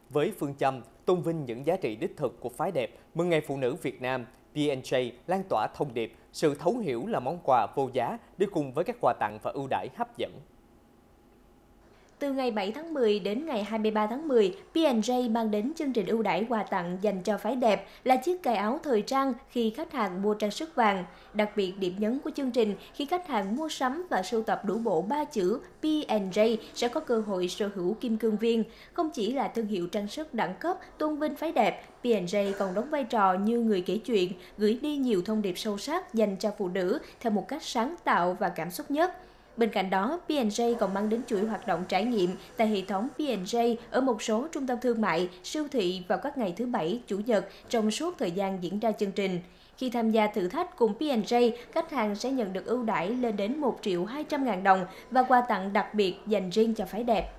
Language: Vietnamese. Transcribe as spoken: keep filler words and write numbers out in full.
Với phương châm tôn vinh những giá trị đích thực của phái đẹp, mừng Ngày Phụ nữ Việt Nam, pê en gi lan tỏa thông điệp sự thấu hiểu là món quà vô giá đi cùng với các quà tặng và ưu đãi hấp dẫn. Từ ngày bảy tháng mười đến ngày hai mươi ba tháng mười, pê en gi mang đến chương trình ưu đãi quà tặng dành cho phái đẹp là chiếc cài áo thời trang khi khách hàng mua trang sức vàng. Đặc biệt, điểm nhấn của chương trình khi khách hàng mua sắm và sưu tập đủ bộ ba chữ pê en gi sẽ có cơ hội sở hữu kim cương viên. Không chỉ là thương hiệu trang sức đẳng cấp tôn vinh phái đẹp, pê en gi còn đóng vai trò như người kể chuyện, gửi đi nhiều thông điệp sâu sắc dành cho phụ nữ theo một cách sáng tạo và cảm xúc nhất. Bên cạnh đó, pê en gi còn mang đến chuỗi hoạt động trải nghiệm tại hệ thống pê en gi ở một số trung tâm thương mại, siêu thị vào các ngày thứ Bảy, Chủ nhật trong suốt thời gian diễn ra chương trình. Khi tham gia thử thách cùng pê en gi, khách hàng sẽ nhận được ưu đãi lên đến một triệu hai trăm ngàn đồng và quà tặng đặc biệt dành riêng cho phái đẹp.